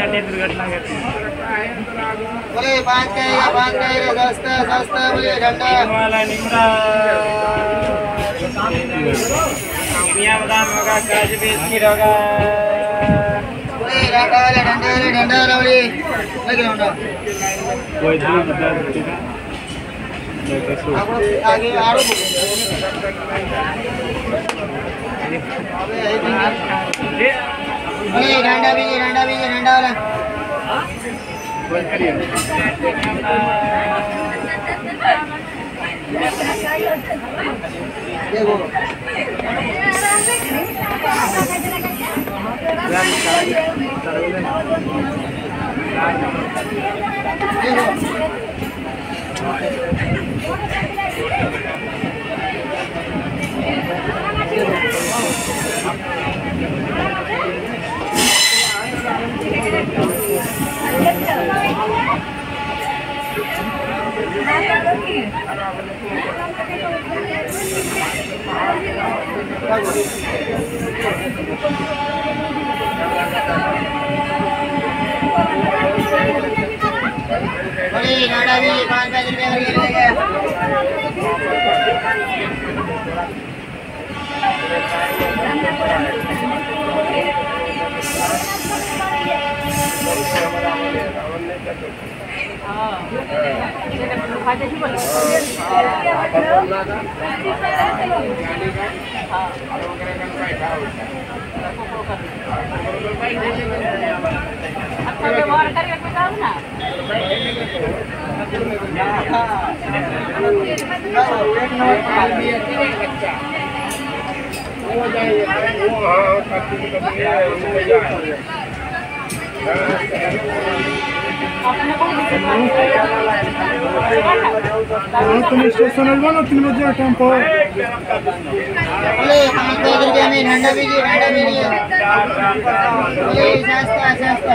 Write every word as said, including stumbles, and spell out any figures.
दुर्घटना घटी। बोले पाँच कहेगा पाँच कहेगा सस्ता सस्ता बोले ठंडा वाला निमरा मियाँ बादाम होगा काजू बिस्किट होगा बोले ठंडा वाला ठंडा वाला ठंडा वाला बोले लगे ठंडा कोई दूर बता देगा आगे आरो बोले ठंडा भी ठंडा भी ठंडा वाला देखो बोले नाड़ा भी पाँच पैंतीस रुपये करके मिलेगा अच्छा व्यवहार करके बताओ ना तुम स्टेशन ना तीन बजे टेम्पो बोले पाँच पैंतीस रुपये में ठंडा भी ठंडा भी बोले सस्ता सस्ता